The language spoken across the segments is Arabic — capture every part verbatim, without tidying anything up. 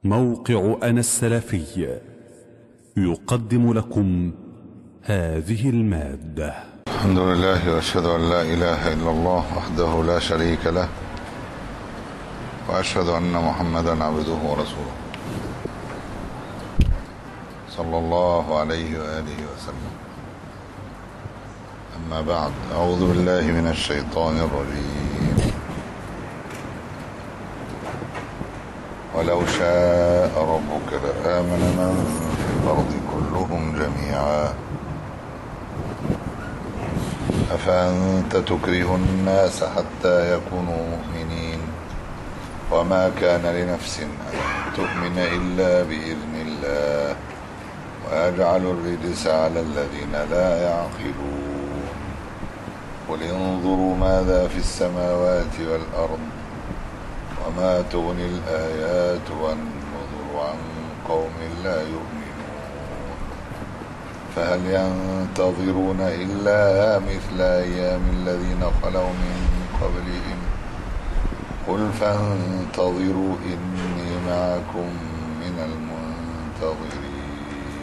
موقع أنا السلفي يقدم لكم هذه المادة. الحمد لله وأشهد أن لا إله إلا الله وحده لا شريك له، وأشهد أن محمدا عبده ورسوله صلى الله عليه وآله وسلم. أما بعد، أعوذ بالله من الشيطان الرجيم. ولو شاء ربك لآمن من في الأرض كلهم جميعا أفأنت تكره الناس حتى يكونوا مؤمنين وما كان لنفس أن تؤمن إلا بإذن الله ويجعل الرجس على الذين لا يعقلون قل انظروا ماذا في السماوات والأرض وما تغني الآيات والنذر عن قوم لا يؤمنون فهل ينتظرون إلا مثل أيام الذين خلوا من قبلهم قل فانتظروا إني معكم من المنتظرين.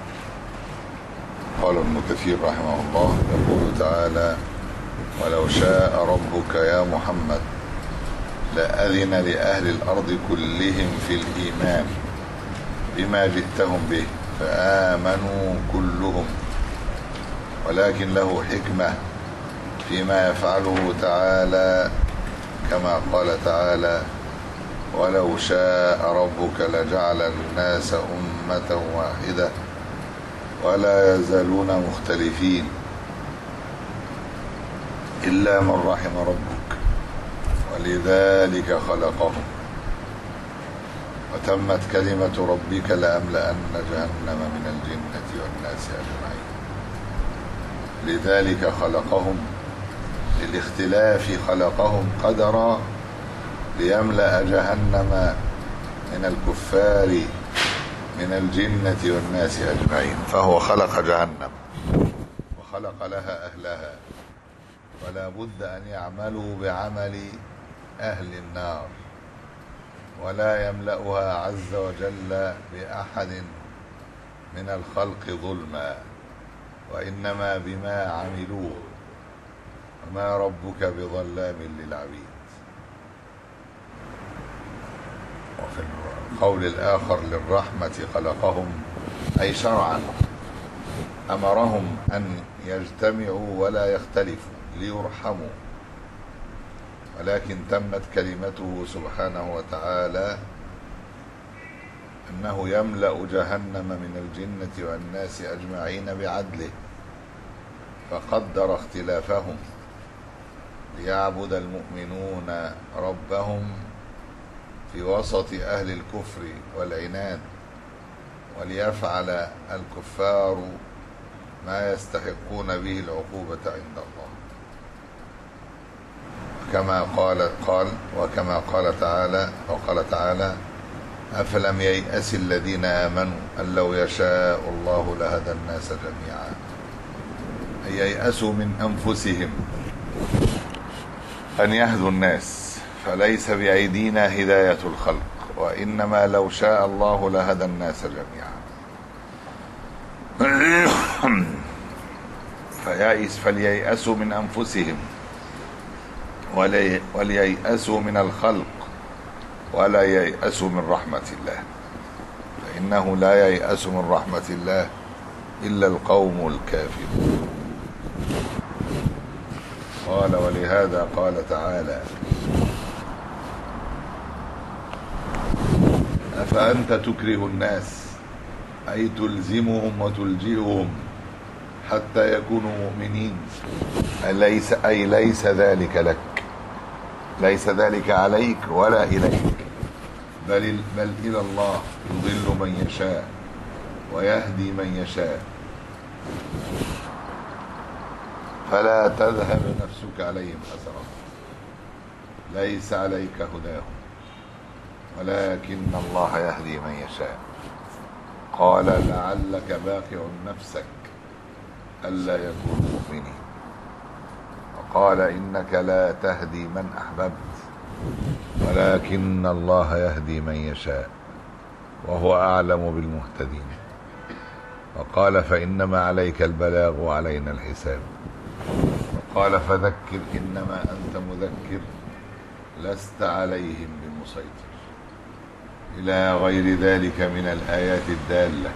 قال ابن كثير رحمه الله يقول تعالى: ولو شاء ربك يا محمد لأذن لأهل الأرض كلهم في الإيمان بما جئتهم به فآمنوا كلهم، ولكن له حكمة فيما يفعله تعالى، كما قال تعالى: ولو شاء ربك لجعل الناس أمة واحدة ولا يزالون مختلفين إلا من رحم ربك ولذلك خلقهم وتمت كلمة ربك لأملأن جهنم من الجنة والناس أجمعين. لذلك خلقهم، للاختلاف خلقهم قدرا ليملأ جهنم من الكفار من الجنة والناس أجمعين. فهو خلق جهنم وخلق لها أهلها، ولا بد أن يعملوا بعمل أهل النار، ولا يملأها عز وجل بأحد من الخلق ظلما، وإنما بما عملوه، وما ربك بظلام للعبيد. وفي القول الآخر للرحمة خلقهم أي شرعا أمرهم أن يجتمعوا ولا يختلفوا ليرحموا، ولكن تمت كلمته سبحانه وتعالى أنه يملأ جهنم من الجنة والناس أجمعين بعدله، فقدر اختلافهم ليعبد المؤمنون ربهم في وسط أهل الكفر والعناد، وليفعل الكفار ما يستحقون به العقوبة عند الله، كما قال قال وكما قال تعالى وقال تعالى: أفلم ييأس الذين آمنوا أن لو يشاء الله لهدى الناس جميعا. أي ييأسوا من أنفسهم أن يهدوا الناس، فليس بأيدينا هداية الخلق، وإنما لو شاء الله لهدى الناس جميعا. فيائس فلييأسوا من أنفسهم ولييأسوا من الخلق ولا ييأسوا من رحمة الله، فإنه لا ييأس من رحمة الله إلا القوم الكافرون. قال: ولهذا قال تعالى: أفأنت تكره الناس أي تلزمهم وتلجئهم حتى يكونوا مؤمنين، أليس أي ليس ذلك لك، ليس ذلك عليك ولا إليك، بل, بل إلى الله يضل من يشاء ويهدي من يشاء، فلا تذهب نفسك عليهم حسرات، ليس عليك هداهم ولكن الله يهدي من يشاء. قال: لعلك باخع نفسك ألا يكونوا مؤمنين. وقال: إنك لا تهدي من أحببت ولكن الله يهدي من يشاء. وهو أعلم بالمهتدين. وقال فإنما عليك البلاغ وعلينا الحساب. وقال فذكر إنما أنت مذكر لست عليهم بمسيطر، إلى غير ذلك من الآيات الدالة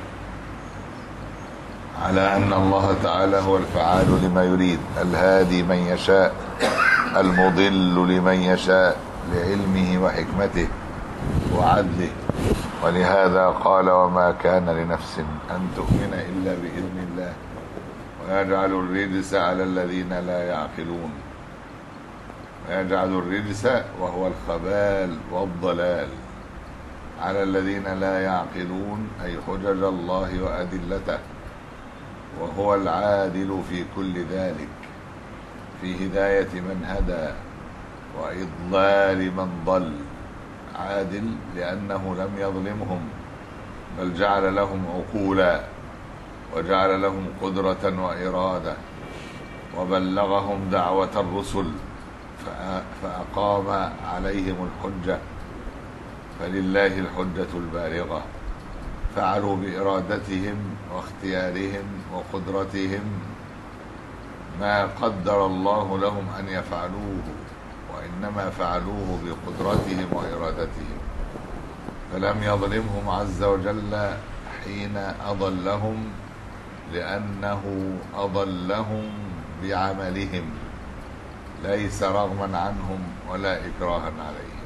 على أن الله تعالى هو الفعال لما يريد، الهادي من يشاء، المضل لمن يشاء، لعلمه وحكمته وعدله. ولهذا قال وما كان لنفس أن تؤمن إلا بإذن الله ويجعل الرجس على الذين لا يعقلون. ويجعل الرجس وهو الخبال والضلال على الذين لا يعقلون، أي حجج الله وأدلته، وهو العادل في كل ذلك، في هداية من هدى وإضلال من ضل. عادل لأنه لم يظلمهم، بل جعل لهم عقولا وجعل لهم قدرة وإرادة، وبلغهم دعوة الرسل فأقام عليهم الحجة، فلله الحجة البالغة. فعلوا بإرادتهم واختيارهم وقدرتهم ما قدر الله لهم أن يفعلوه، وإنما فعلوه بقدرتهم وإرادتهم، فلم يظلمهم عز وجل حين أضلهم، لأنه أضلهم بعملهم ليس رغما عنهم ولا إكراها عليهم.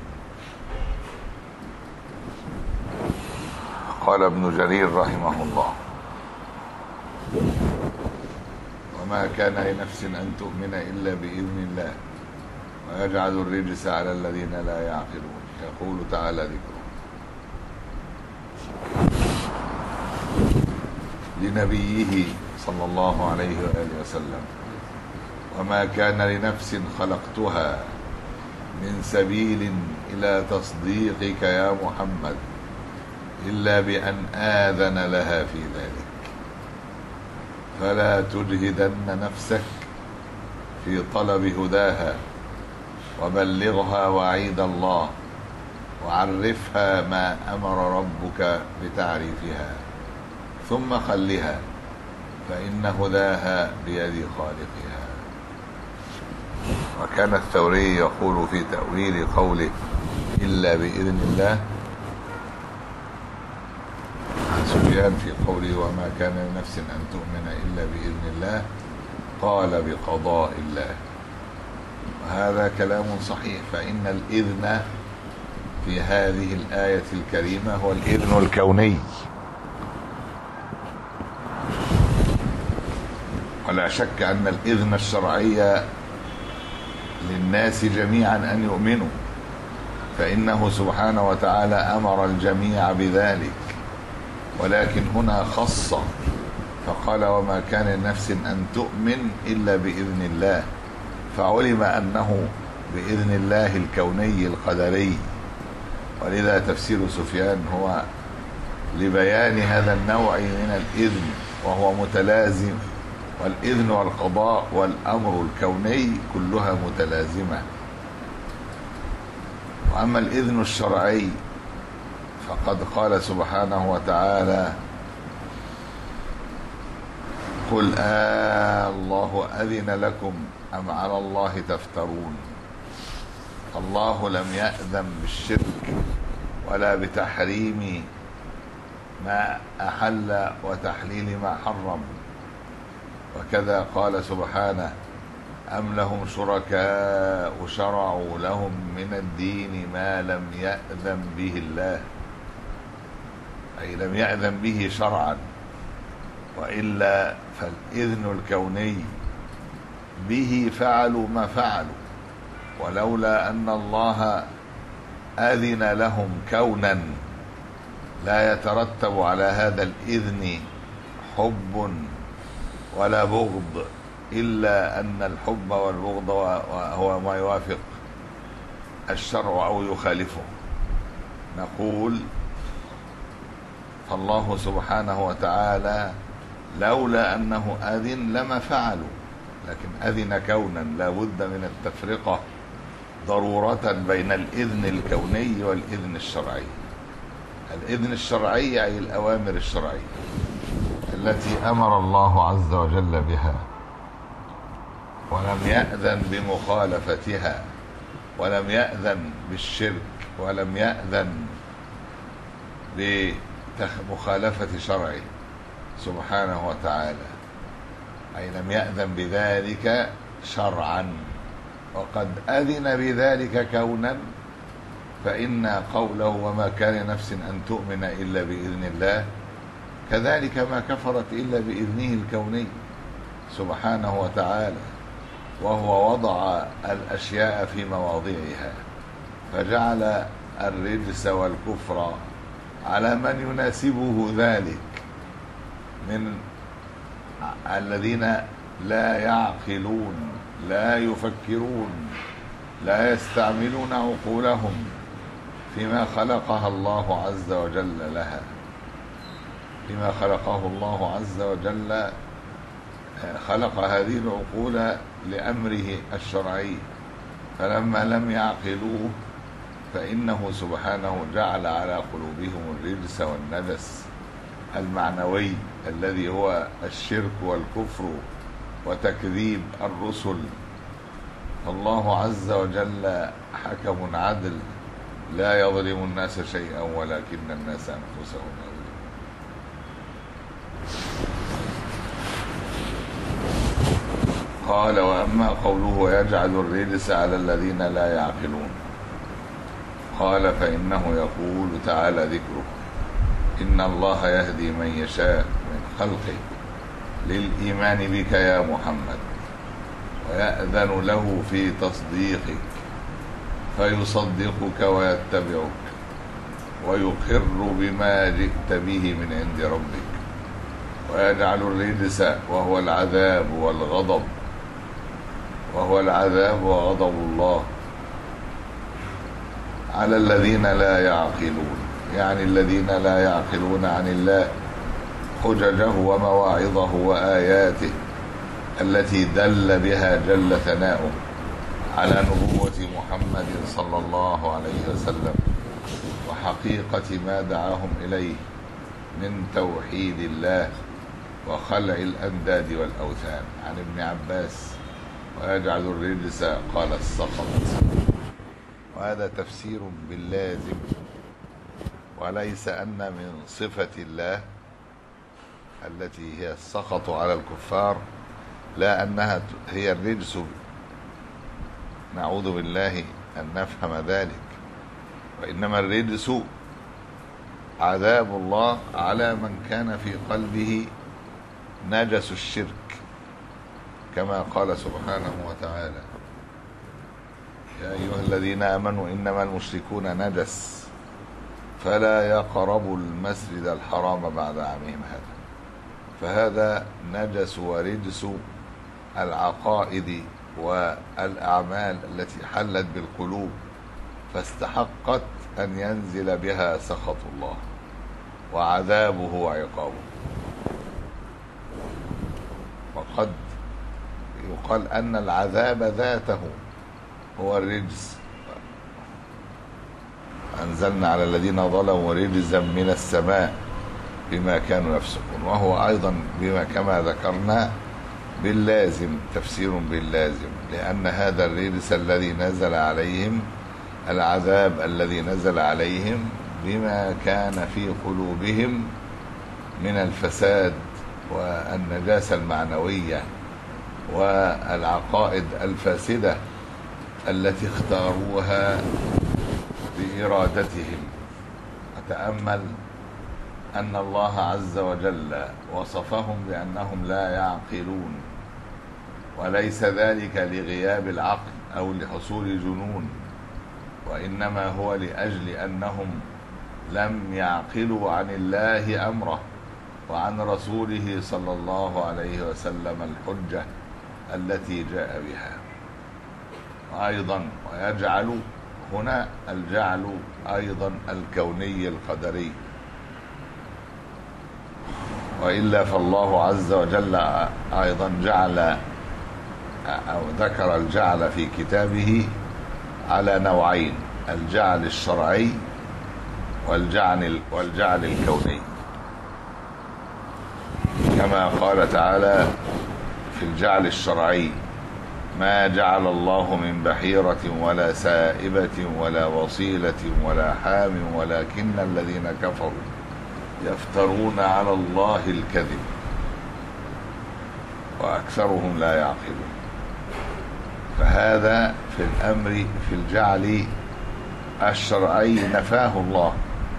قال ابن جرير رحمه الله وما كان لنفس أن تؤمن إلا بإذن الله ويجعل الرجس على الذين لا يعقلون. يقول تعالى ذكره لنبيه صلى الله عليه وآله وسلم وما كان لنفس خلقتها من سبيل إلى تصديقك يا محمد إلا بأن آذن لها في ذلك، فلا تجهدن نفسك في طلب هداها، وبلغها وعيد الله، وعرفها ما أمر ربك بتعريفها، ثم خلها، فإن هداها بيد خالقها. وكان الثوري يقول في تأويل قوله إلا بإذن الله عن سفيان في قوله وما كان لنفس أن تؤمن إلا بإذن الله قال بقضاء الله، وهذا كلام صحيح. فإن الإذن في هذه الآية الكريمة هو الإذن الكوني، ولا شك أن الإذن الشرعي للناس جميعا أن يؤمنوا، فإنه سبحانه وتعالى أمر الجميع بذلك، ولكن هنا خص فقال وما كان لنفس أن تؤمن إلا بإذن الله، فعلم أنه بإذن الله الكوني القدري. ولذا تفسير سفيان هو لبيان هذا النوع من الإذن، وهو متلازم، والإذن والقضاء والأمر الكوني كلها متلازمة. وأما الإذن الشرعي فقد قال سبحانه وتعالى قل آه الله أذن لكم أم على الله تفترون. الله لم يأذن بالشرك ولا بتحريم ما أحل وتحليل ما حرم. وكذا قال سبحانه أم لهم شركاء شرعوا لهم من الدين ما لم يأذن به الله، أي لم يأذن به شرعا، وإلا فالإذن الكوني به فعلوا ما فعلوا، ولولا أن الله أذن لهم كونا لا يترتب على هذا الإذن حب ولا بغض، إلا أن الحب والبغض هو ما يوافق الشرع أو يخالفه. نقول فالله سبحانه وتعالى لولا أنه أذن لما فعلوا، لكن أذن كونا، لا بد من التفرقة ضرورة بين الإذن الكوني والإذن الشرعي. الإذن الشرعي أي الأوامر الشرعية التي أمر الله عز وجل بها ولم يأذن بمخالفتها، ولم يأذن بالشرك، ولم يأذن بمخالفة شرعه سبحانه وتعالى، أي لم يأذن بذلك شرعا، وقد أذن بذلك كونا، فإن قوله وما كان نفس أن تؤمن إلا بإذن الله، كذلك ما كفرت إلا بإذنه الكوني سبحانه وتعالى، وهو وضع الأشياء في مواضعها، فجعل الرجس والكفر على من يناسبه ذلك من الذين لا يعقلون، لا يفكرون، لا يستعملون عقولهم فيما خلقها الله عز وجل لها، فيما خلقه الله عز وجل. خلق هذه العقول لأمره الشرعي، فلما لم يعقلوه فإنه سبحانه جعل على قلوبهم الرجس والنجس المعنوي الذي هو الشرك والكفر وتكذيب الرسل. فالله عز وجل حكم عدل لا يظلم الناس شيئا ولكن الناس أنفسهم يظلمون. قال وأما قوله يجعل الرجس على الذين لا يعقلون، قال فإنه يقول تعالى ذكره إن الله يهدي من يشاء من خلقه للإيمان بك يا محمد، ويأذن له في تصديقك فيصدقك ويتبعك ويقر بما جئت به من عند ربك، ويجعل الرجس وهو العذاب والغضب وهو العذاب وغضب الله على الذين لا يعقلون، يعني الذين لا يعقلون عن الله حججه ومواعظه وآياته التي دل بها جل ثناؤه على نبوة محمد صلى الله عليه وسلم وحقيقة ما دعاهم إليه من توحيد الله وخلع الأنداد والأوثان. عن ابن عباس ويجعل الرجس قال السخط، وهذا تفسير باللازم، وليس أن من صفة الله التي هي السخط على الكفار لا أنها هي الرجس، نعوذ بالله أن نفهم ذلك، وإنما الرجس عذاب الله على من كان في قلبه نجس الشرك، كما قال سبحانه وتعالى يا أيها الذين آمنوا إنما المشركون نجس فلا يقربوا المسجد الحرام بعد عامهم هذا. فهذا نجس ورجس العقائد والأعمال التي حلت بالقلوب، فاستحقت أن ينزل بها سخط الله وعذابه وعقابه. وقد يقال أن العذاب ذاته هو الرجس، أنزلنا على الذين ظلموا رجزا من السماء بما كانوا يفسقون، وهو أيضا بما كما ذكرنا باللازم، تفسير باللازم، لأن هذا الرجس الذي نزل عليهم، العذاب الذي نزل عليهم بما كان في قلوبهم من الفساد والنجاسة المعنوية والعقائد الفاسدة التي اختاروها بإرادتهم. وتأمل أن الله عز وجل وصفهم بأنهم لا يعقلون، وليس ذلك لغياب العقل أو لحصول جنون، وإنما هو لأجل أنهم لم يعقلوا عن الله أمره وعن رسوله صلى الله عليه وسلم الحجة التي جاء بها. أيضا ويجعل هنا الجعل أيضا الكوني القدري، وإلا فالله عز وجل أيضا جعل أو ذكر الجعل في كتابه على نوعين: الجعل الشرعي والجعل والجعل الكوني، كما قال تعالى في الجعل الشرعي: ما جعل الله من بحيرة ولا سائبة ولا وصيلة ولا حام ولكن الذين كفروا يفترون على الله الكذب وأكثرهم لا يعقلون. فهذا في الأمر في الجعل الشرعي نفاه الله.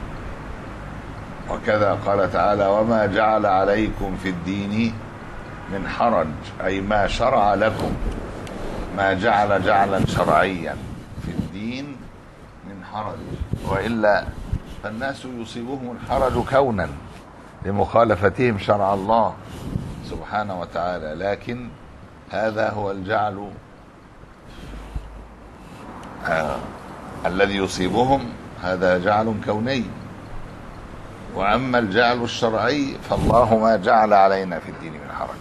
وكذا قال تعالى: وما جعل عليكم في الدين من حرج، أي ما شرع لكم، ما جعل جعلا شرعيا في الدين من حرج، وإلا فالناس يصيبهم الحرج كونا لمخالفتهم شرع الله سبحانه وتعالى، لكن هذا هو الجعل آه الذي يصيبهم، هذا جعل كوني. وأما الجعل الشرعي فالله ما جعل علينا في الدين من حرج.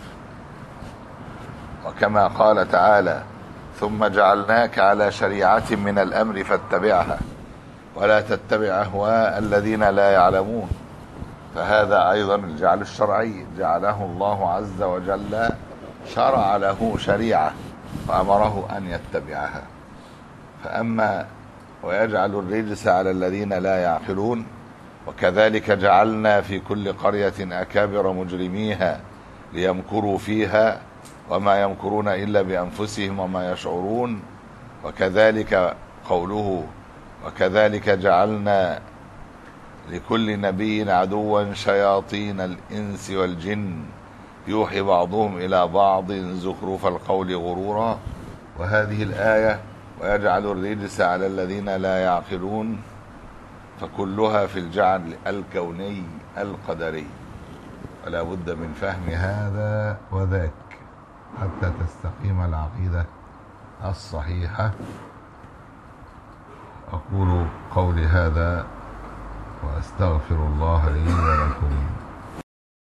وكما قال تعالى: ثم جعلناك على شريعة من الأمر فاتبعها ولا تتبع أهواء الذين لا يعلمون. فهذا أيضا الجعل الشرعي، جعله الله عز وجل، شرع له شريعة وأمره أن يتبعها. فأما ويجعل الرجس على الذين لا يعقلون، وكذلك جعلنا في كل قرية أكابر مجرميها ليمكروا فيها وما يمكرون إلا بأنفسهم وما يشعرون. وكذلك قوله: وكذلك جعلنا لكل نبي عدوا شياطين الإنس والجن يوحي بعضهم إلى بعض زخرف القول غرورا. وهذه الآية: ويجعل الرجس على الذين لا يعقلون، فكلها في الجعل الكوني القدري. ولا بد من فهم هذا وذاك حتى تستقيم العقيدة الصحيحة. أقول قولي هذا وأستغفر الله لي ولكم.